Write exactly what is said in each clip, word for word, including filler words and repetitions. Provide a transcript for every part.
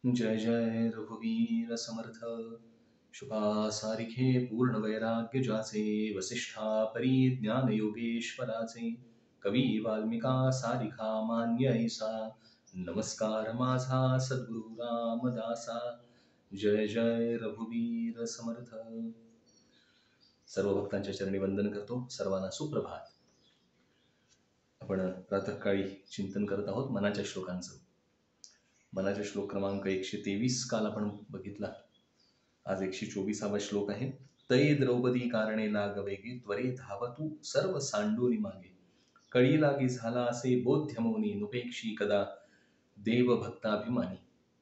जय जय रघुवीर समर्थ. शुभा सारिखे पूर्ण वैराग्य ज्याचे, वसिष्ठा परी ज्ञान योगेश्वराचे. कवी वाल्मिका सारिखा मान्य ऐसा, नमस्कार माझा सद्गुरु रामदासा. जय जय रघुवीर समर्थ. सर्व भक्तांच्या चरणी वंदन करतो. सर्वांना सुप्रभात. आपण प्रातःकाळी चिंतन करत आहोत मनाच्या श्लोकांचं. मनाच्या श्लोक क्रमांक एकशे तेवीस काल आपण बघितला. आज एकशे चोवीसावा श्लोक आहे. तै द्रौपदी कारणे लाग वेगे, त्वरे धावतू सर्व सांडूनी मागे. कळी लागी झाला असे बोध्य मौनी, नुपेक्षी कदा देव भक्ताभिमानी.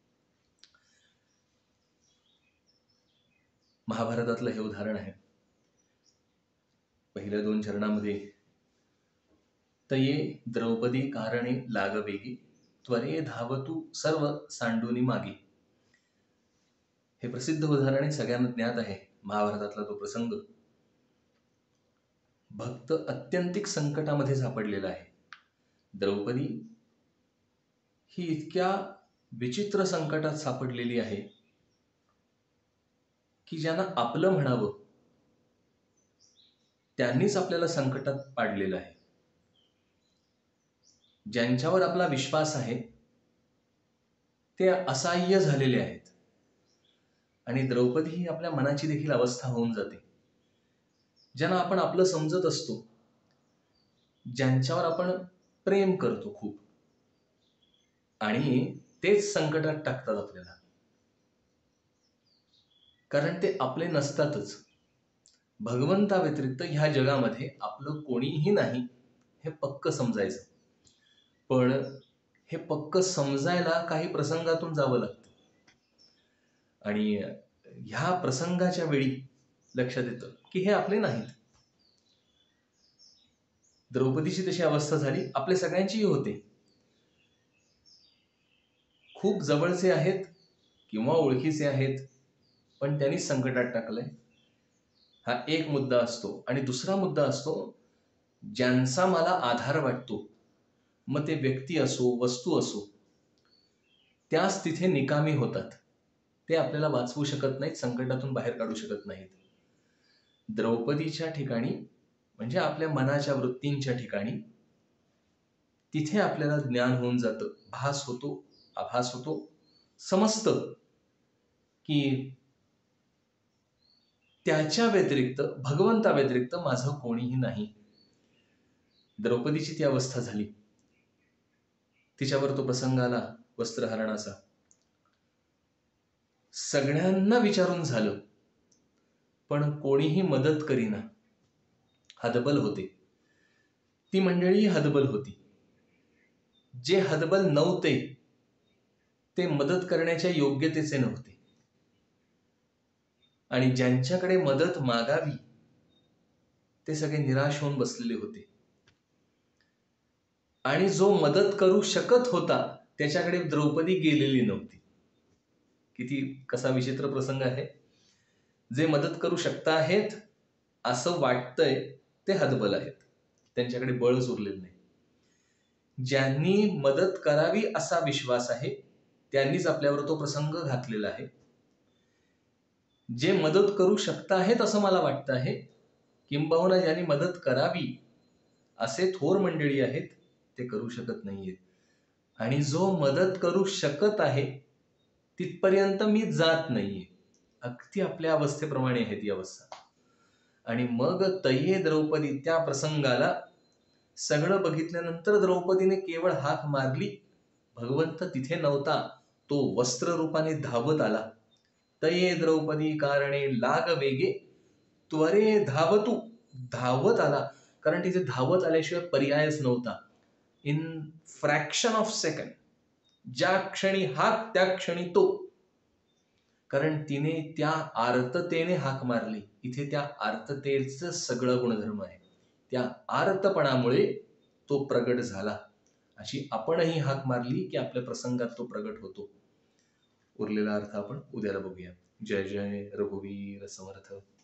महाभारतातलं हे उदाहरण आहे. पहिल्या दोन चरणामध्ये तये द्रौपदी कारणे लाग वेगे, त्वरे धावतू सर्व सांडूनी मागे. हे प्रसिद्ध उदाहरण आहे, सगळ्यांना ज्ञात आहे. महाभारतातला तो प्रसंग. भक्त अत्यंतिक संकटामध्ये सापडलेला आहे. द्रौपदी ही इतक्या विचित्र संकटात सापडलेली आहे की ज्यांना आपलं म्हणावं त्यांनीच आपल्याला संकटात पाडलेलं आहे. ज्यांच्यावर आपला विश्वास आहे ते असहाय्य झालेले आहेत. आणि द्रौपदी ही आपल्या मनाची देखील अवस्था होऊन जाते. ज्यांना आपण आपलं समजत असतो, ज्यांच्यावर आपण प्रेम करतो खूप, आणि तेच संकटात टाकतात आपल्याला, कारण ते आपले नसतातच. भगवंता व्यतिरिक्त ह्या जगामध्ये आपलं कोणीही नाही हे पक्क समजायचं. पण हे पक्क समजायला काही प्रसंगातून जावं लागतं. आणि ह्या प्रसंगाच्या वेळी लक्षात येतं की हे आपले नाहीत. द्रौपदीची तशी अवस्था झाली, आपल्या सगळ्यांचीही होते. खूप जवळचे आहेत किंवा ओळखीचे आहेत, पण त्यांनी संकटात टाकलंय. हा एक मुद्दा असतो. आणि दुसरा मुद्दा असतो, ज्यांचा मला आधार वाटतो, मग ते व्यक्ती असो वस्तू असो, त्याच तिथे निकामी होतात. ते आपल्याला वाचवू शकत नाहीत, संकटातून बाहेर काढू शकत नाहीत. द्रौपदीच्या ठिकाणी म्हणजे आपल्या मनाच्या वृत्तींच्या ठिकाणी तिथे आपल्याला ज्ञान होऊन जातं, भास होतो, आभास होतो, समजतं की त्याच्या व्यतिरिक्त, भगवंता व्यतिरिक्त माझं कोणीही नाही. द्रौपदीची ती अवस्था झाली. तिच्यावर तो प्रसंग आला वस्त्रहरणाचा. सगळ्यांना विचारून झालं, पण कोणीही मदत करीना. हतबल होते. ती मंडळी हतबल होती. जे हतबल नव्हते ते मदत करण्याच्या योग्यतेचे नव्हते. आणि ज्यांच्याकडे मदत मागावी ते सगळे निराश होऊन बसलेले होते. आणि जो मदत करू शकत होता त्याच्याकडे द्रौपदी गेलेली नव्हती. किती कसा विचित्र प्रसंग आहे. जे मदत करू शकता आहेत असं वाटतंय ते हतबल आहेत, त्यांच्याकडे बळच उरलेलं नाही. ज्यांनी मदत करावी असा विश्वास आहे त्यांनीच आपल्यावर तो प्रसंग घातलेला आहे. जे मदत करू शकता आहेत असं मला वाटतं आहे, किंबहुना ज्यांनी मदत करावी असे थोर मंडळी आहेत, ते करू शकत नाहीयेत. आणि जो मदत करू शकत आहे तिथपर्यंत मी जात नाहीये. अगदी आपल्या अवस्थेप्रमाणे आहे ती अवस्था. आणि मग तये द्रौपदी, त्या प्रसंगाला सगळं बघितल्यानंतर द्रौपदीने केवळ हाक मारली. भगवंत तिथे नव्हता, तो वस्त्र रूपाने धावत आला. तये द्रौपदी कारणे लाग वेगे, त्वरे धावतू, धावत आला. कारण तिथे धावत आल्याशिवाय पर्यायच नव्हता. इन फ्रॅक्शन ऑफ सेकंड, ज्या क्षणी हाक त्या क्षणी तो. कारण तिने त्या आर्ततेने हाक मारली. इथे त्या आर्ततेचं सगळं गुणधर्म आहे. त्या आर्तपणामुळे तो प्रगट झाला. अशी आपणही हाक मारली की आपल्या प्रसंगात तो प्रगट होतो. उरलेला अर्थ आपण उद्याला बघूया. जय जय रघुवीर समर्थ.